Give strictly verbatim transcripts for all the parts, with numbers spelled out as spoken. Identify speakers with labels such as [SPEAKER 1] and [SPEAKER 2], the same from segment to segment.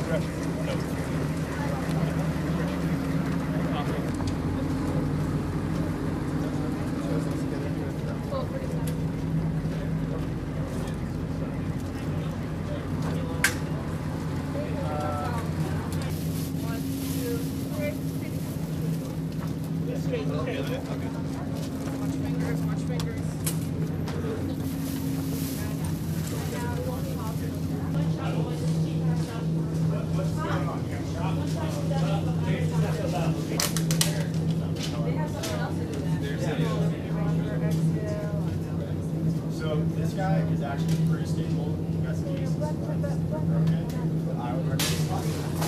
[SPEAKER 1] So this guy is actually pretty stable. You got some cases. Okay. But I would recommend.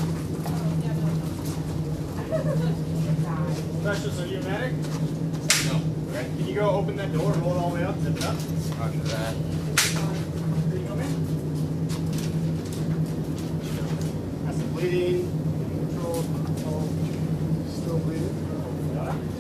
[SPEAKER 1] Specialist, are you a medic? No. Okay. Can you go open that door and roll it all the way up, zip it up? Roger that. Here you come in. Has some bleeding. Control. Still bleeding. Got it.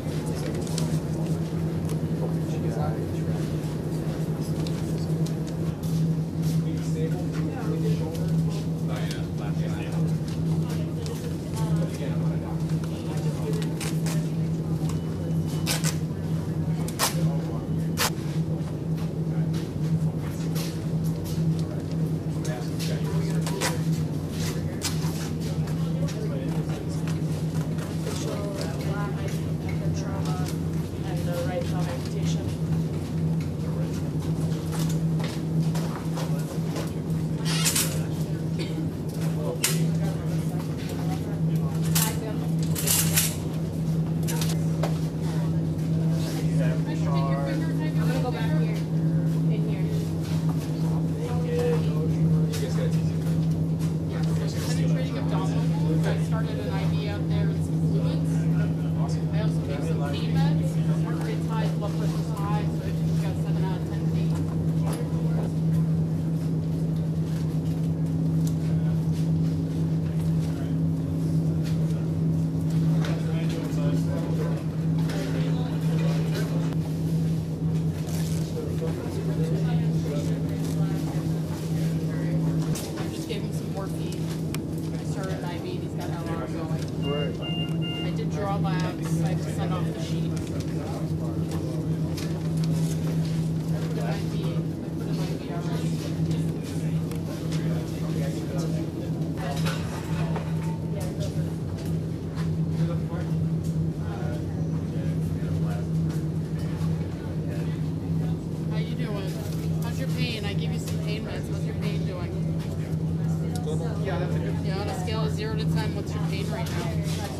[SPEAKER 2] Yeah, on a scale of zero to ten, what's your pain right now?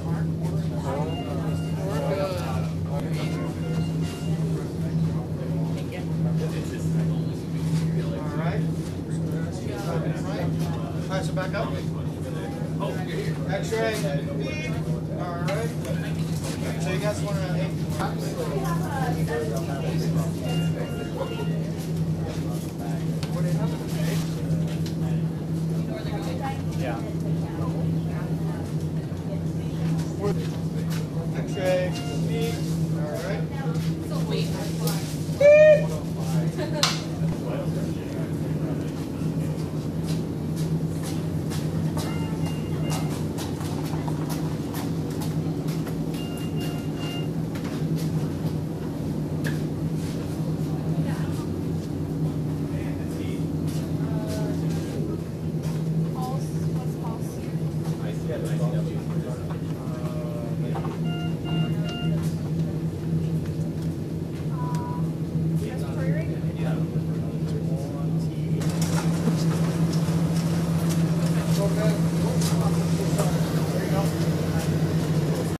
[SPEAKER 2] We're good. Thank you.
[SPEAKER 1] All right. All right, so back up. X-ray. All right. So you guys want to...